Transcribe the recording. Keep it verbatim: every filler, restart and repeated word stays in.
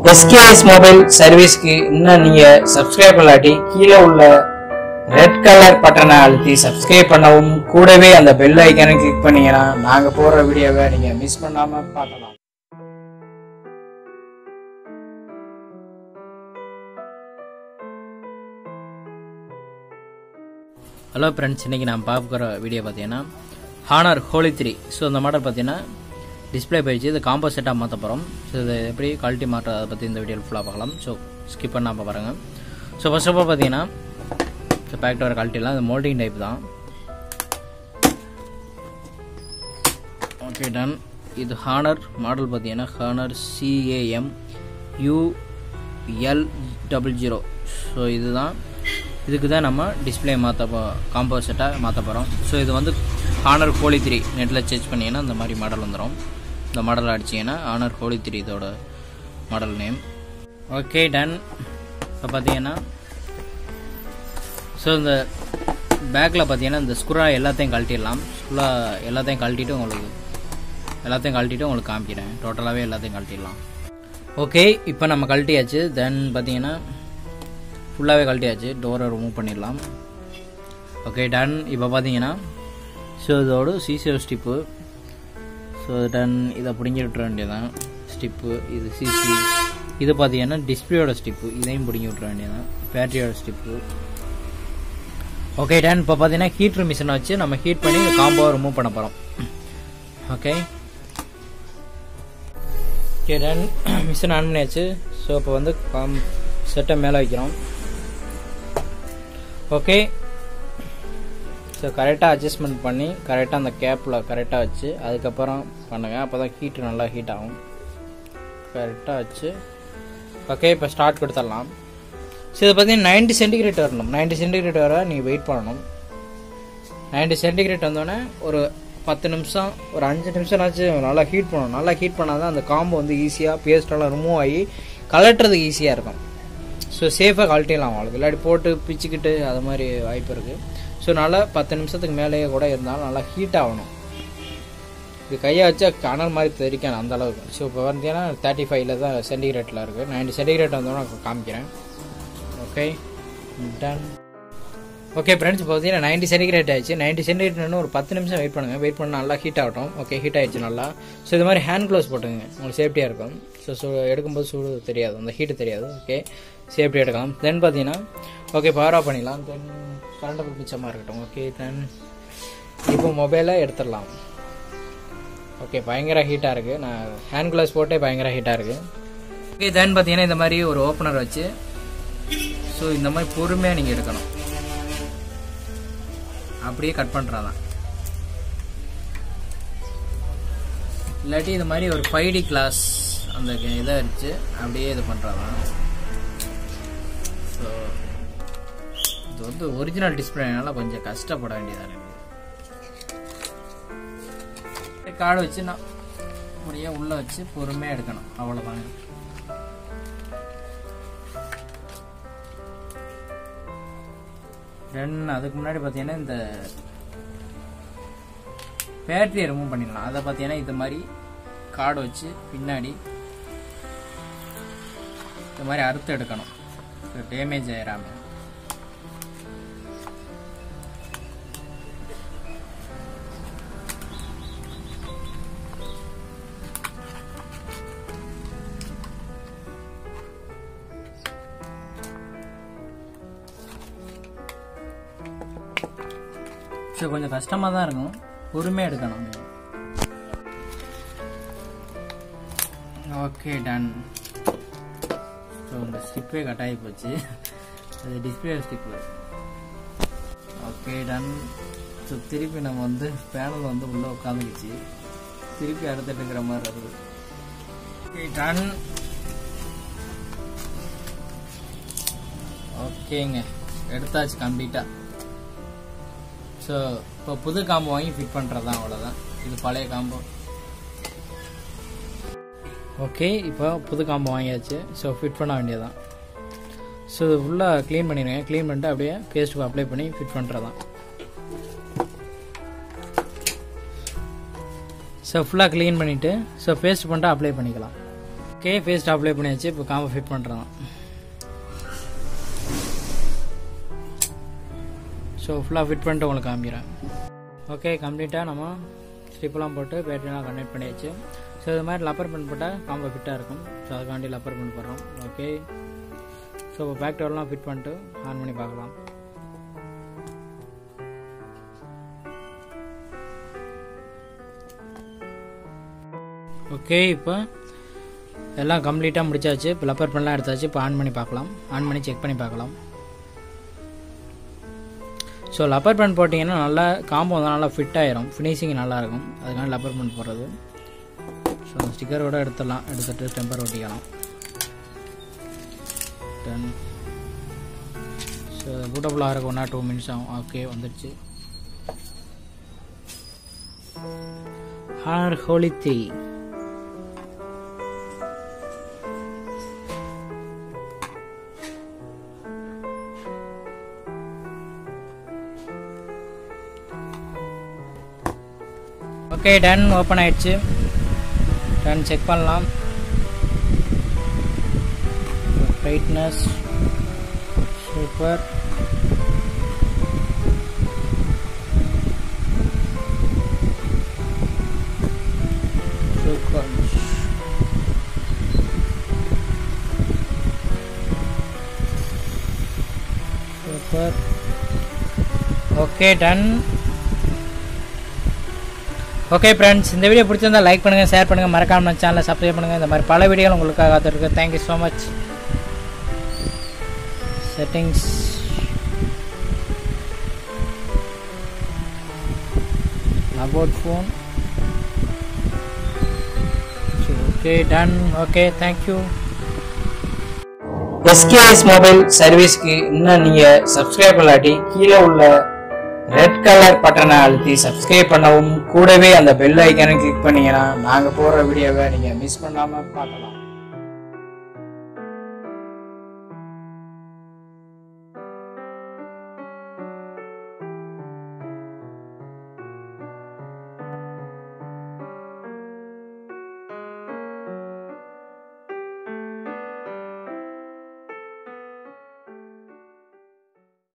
S K S mobile சர்வீஸ்க்கு இன்னும் நீங்க சப்ஸ்கிரைப் பண்ணாட்டி கீழே உள்ள ரெட் கலர் பட்டனை அழுத்தி சப்ஸ்கிரைப் பண்ணவும் கூடவே அந்த பெல் ஐக்கானை கிளிக் பண்ணீங்கன்னா நாங்க போடுற வீடியோவை நீங்க மிஸ் பண்ணாம பார்க்கலாம். ஹலோ ஃப்ரெண்ட்ஸ், இன்னைக்கு நான் பார்க்குற வீடியோ பார்த்தீங்கன்னா ஹானர் ஹோலி த்ரீ. ஸோ இந்த மாடல் பார்த்தீங்கன்னா டிஸ்பிளே போயிடுச்சு, இது காம்போ செட்டாக மாற்ற போகிறோம். ஸோ இது எப்படி குவாலிட்டி மாற்ற அதை பற்றி இந்த வீடியோவில் ஃபுல்லாக பார்க்கலாம். ஸோ ஸ்கிப் பண்ணாமல் பாருங்கள். ஸோ ஃபர்ஸ்ட் ஆஃப் ஆல் பார்த்தீங்கன்னா ஸோ பேக்ட் வர குவாலிட்டிலாம் இது மோல்டிங் டைப் தான். Okay done. இது ஹானர் மாடல் பார்த்தீங்கன்னா Honor CAM UL double zero. So இதுதான், இதுக்கு தான் நம்ம டிஸ்பிளே மாற்ற காம்போ செட்டாக மாற்ற போகிறோம். ஸோ இது வந்து ஹானர் ஹோலி த்ரீ நெட்டில் சர்ச் பண்ணிங்கன்னா இந்த மாதிரி மாடல் வந்துடும். இந்த மாடல் அடிச்சிங்கன்னா ஹானர் ஹோலி த்ரீ இதோட மாடல் நேம். Okay done. இப்போ பார்த்தீங்கன்னா ஸோ இந்த பேக்கில் பார்த்தீங்கன்னா இந்த ஸ்க்ரூ எல்லாத்தையும் கழட்டிடலாம். ஃபுல்லாக எல்லாத்தையும் கழட்டிட்டு உங்களுக்கு எல்லாத்தையும் கழட்டிட்டு உங்களுக்கு காமிக்கிறேன். டோட்டலாகவே எல்லாத்தையும் கழட்டிடலாம். ஓகே, இப்போ நம்ம கழட்டியாச்சு. தென் பார்த்தீங்கன்னா ஃபுல்லாகவே கழட்டியாச்சு. டோரை ரிமூவ் பண்ணிடலாம். Okay done. இப்போ பார்த்தீங்கன்னா ஸோ இதோட சிசிஓ ஸ்டிப்பு. So ton. இதை பிடிங்கி விட்டுற வேண்டியதான் ஸ்டிப்பு. இது சிசி. இது பார்த்தீங்கன்னா டிஸ்பிளேயோட ஸ்டிப்பு, இதையும் பிடிங்கி விட்டுற வேண்டியதான். பேட்டரியோட ஸ்டிப்பு. Okay done. இப்போ பார்த்தீங்கன்னா ஹீட்ரு மிஷினை வச்சு நம்ம ஹீட் பண்ணி காம்போவை ரிமூவ் பண்ண போகிறோம். Okay okay done. Machine on பண்ணியாச்சு. ஸோ இப்போ வந்து காம் செட்டை மேலே வைக்கிறோம். ஓகே. ஸோ கரெக்டாக அட்ஜஸ்ட்மெண்ட் பண்ணி கரெக்டாக அந்த கேப்பில் கரெக்டாக வச்சு அதுக்கப்புறம் பண்ணுங்கள். அப்போ தான் ஹீட்டு நல்லா ஹீட் ஆகும். கரெக்டாக வச்சு ஓகே இப்போ ஸ்டார்ட் கொடுத்துடலாம். ஸோ இதை பார்த்தீங்கன்னா நைன்டி சென்டிகிரேட் வரணும். நைன்டி சென்டிகிரேட் வர நீங்கள் வெயிட் பண்ணணும். நைன்டி சென்டிகிரேட் வந்தோடனே ஒரு பத்து நிமிஷம் ஒரு அஞ்சு நிமிஷம் ஆச்சு நல்லா ஹீட் பண்ணணும். நல்லா ஹீட் பண்ணால் தான் அந்த காம்போ வந்து ஈஸியாக பேஸ்டெல்லாம் ரிமூவ் ஆகி கலட்டுறதுக்கு ஈஸியாக இருக்கும். ஸோ சேஃபாக கழட்டிடலாம் அவங்களுக்கு. இல்லாட்டி போட்டு பிச்சுக்கிட்டு அது மாதிரி வாய்ப்பு இருக்குது. ஸோ நல்லா பத்து நிமிஷத்துக்கு மேலேயே கூட இருந்தாலும் நல்லா ஹீட் ஆகணும். இது கையை வச்சா கனல் மாதிரி தெரிக்கணும் அந்த அளவுக்கு. ஸோ இப்போ பார்த்தீங்கன்னா தேர்ட்டி ஃபைவ்ல தான் சென்டிகிரேட்டில் இருக்குது. நைன்டி சென்டிகிரேட் வந்தோன்னா நான் காமிக்கிறேன். Okay done. ஓகே ஃப்ரெண்ட்ஸ், இப்போ பார்த்தீங்கன்னா நைன்டி சென்டிகிரேட் ஆயிடுச்சு. நைன்டி சென்டிகிரேட்னு ஒரு பத்து நிமிஷம் வெயிட் பண்ணுங்கள். வெயிட் பண்ணால் நல்லா ஹீட் ஆகட்டும். ஓகே ஹீட் ஆகிடுச்சு நல்லா. ஸோ இது மாதிரி ஹேண்ட் க்ளவுஸ் போட்டுங்க, உங்களுக்கு சேஃப்டியாக இருக்கும். ஸோ சூ எடுக்கும்போது சூடு தெரியாது, அந்த ஹீட்டு தெரியாது. ஓகே சேஃப்டி எடுக்கலாம். தென் பார்த்தீங்கன்னா ஓகே பவர் ஆஃப் பண்ணிடலாம். தென் கரண்ட் பில் மிச்சமாக இருக்கட்டும். ஓகே தென் இப்போ மொபைலை எடுத்துடலாம். ஓகே பயங்கர ஹீட்டாக இருக்குது. நான் ஹேண்ட் க்ளவுஸ் போட்டே பயங்கர ஹீட்டாக இருக்குது. ஓகே தென் பார்த்தீங்கன்னா இந்த மாதிரி ஒரு ஓப்பனர் வச்சு ஸோ இந்த மாதிரி பொறுமையாக நீங்கள் எடுக்கணும். அப்படியே கட் பண்ணுறதான். இல்லாட்டி இது மாதிரி ஒரு ஃபைவ் டி கிளாஸ் அந்த இதை வச்சு அப்படியே இது பண்ணுறதான். ஸோ இது வந்து ஒரிஜினல் டிஸ்பிளேனால கொஞ்சம் கஷ்டப்பட வேண்டியதாக இருக்குது. கார்டு வச்சு நான் அப்படியே உள்ளே வச்சு பொறுமையாக எடுக்கணும். அவ்வளோதாங்க. தென் அதுக்கு முன்னாடி பார்த்தீங்கன்னா இந்த பேட்டரியை ரிமூவ் பண்ணிடலாம். அதை பார்த்தீங்கன்னா இது மாதிரி கார்டு வச்சு பின்னாடி இந்த மாதிரி அறுத்து எடுக்கணும். டேமேஜ் ஆயிடாம. ஸோ கொஞ்சம் கஷ்டமாக தான் இருக்கும், பொறுமையாக எடுக்கணும். Okay done. ஸோ இந்த ஸ்டிப்பே கட் ஆகி போச்சு. அது display strip. Okay done. So திருப்பி நம்ம வந்து பேனல் வந்து உள்ளே உட்காந்துக்கிச்சு. திருப்பி அடுத்து எடுக்கிற மாதிரி வருது. Okay done. ஓகேங்க எடுத்தாச்சு கம்ப்ளீட்டாக. ஸோ இப்போ புது காம்போ வாங்கி ஃபிட் பண்ணுறது தான், அவ்வளோதான். இது பழைய காம்போ. ஓகே இப்போ புது காம்போ வாங்கியாச்சு. ஸோ ஃபிட் பண்ண வேண்டியதான். ஸோ இது ஃபுல்லாக க்ளீன் பண்ணிடுங்க. க்ளீன் பண்ணிட்டு அப்படியே பேஸ்ட்டுக்கு அப்ளை பண்ணி ஃபிட் பண்ணுறது தான். ஸோ ஃபுல்லாக க்ளீன் பண்ணிவிட்டு ஸோ பேஸ்ட் பண்ணிட்டு அப்ளை பண்ணிக்கலாம். ஓகே பேஸ்ட் அப்ளை பண்ணியாச்சு. இப்போ காம்போ ஃபிட் பண்ணுறோம். ஸோ ஃபுல்லாக ஃபிட் பண்ணிட்டு உங்களுக்கு காமிக்கிறேன். ஓகே கம்ப்ளீட்டாக நம்ம ஸ்ட்ரிப்பெல்லாம் போட்டு பேட்டரிலாம் கனெக்ட் பண்ணியாச்சு. ஸோ இது மாதிரி லப்பர் பென் போட்டால் காம்போ ஃபிட்டாக இருக்கும். ஸோ அதுக்காண்டி லப்பர் பென் போடுறோம். ஓகே ஸோ இப்போ பேக் டோர்லாம் ஃபிட் பண்ணிட்டு ஆன் பண்ணி பார்க்கலாம். ஓகே இப்போ எல்லாம் கம்ப்ளீட்டாக முடிச்சாச்சு. இப்போ லப்பர் பென்லாம் எடுத்தாச்சு. இப்போ ஆன் பண்ணி பார்க்கலாம். ஆன் பண்ணி செக் பண்ணி பார்க்கலாம். ஸோ லப்பர் பென் போட்டிங்கன்னா நல்லா காம்போ வந்து நல்லா ஃபிட் ஆயிரும். ஃபினிஷிங் நல்லாயிருக்கும். அதுக்கான லப்பர் பென் போடுறது. ஸோ ஸ்டிக்கரோட எடுத்துடலாம். எடுத்துகிட்டு டெம்பர் ஒட்டிக்கலாம். டன். ஸோ பூட்டபுள் ஆகிறக்கு ஒன் ஆர் டூ மினிட்ஸ் ஆகும். ஓகே வந்துடுச்சு. ஹார் ஹோலித்தி ஓகே டன். ஓப்பன் ஆயிடுச்சு. டன் செக் பண்ணலாம். Brightness super. Super super. Okay done. Okay friends, இந்த வீடியோ பிடிச்சிருந்தா லைக் பண்ணுங்கள், ஷேர் பண்ணுங்கள், மறக்காம நம்ம சேனலை சப்ஸ்கிரைப் பண்ணுங்கள். இந்த மாதிரி பல வீடியோகள் உங்களுக்காக காத்திருக்கு. Thank you so much. Settings about phone. Okay done. Okay thank you. SKS mobile சர்வீஸ்க்கு இன்னும் நீங்கள் சப்ஸ்கிரைப் பண்ணாட்டி கீழே உள்ள ரெட் கலர் பட்டனை அழுத்தி சப்ஸ்கிரைப் பண்ணவும், கூடவே அந்த பெல் ஐக்கானை கிளிக் பண்ணீங்கன்னா நாங்கள் போடுற வீடியோவை நீங்கள் மிஸ் பண்ணாமல் பார்க்கலாம்.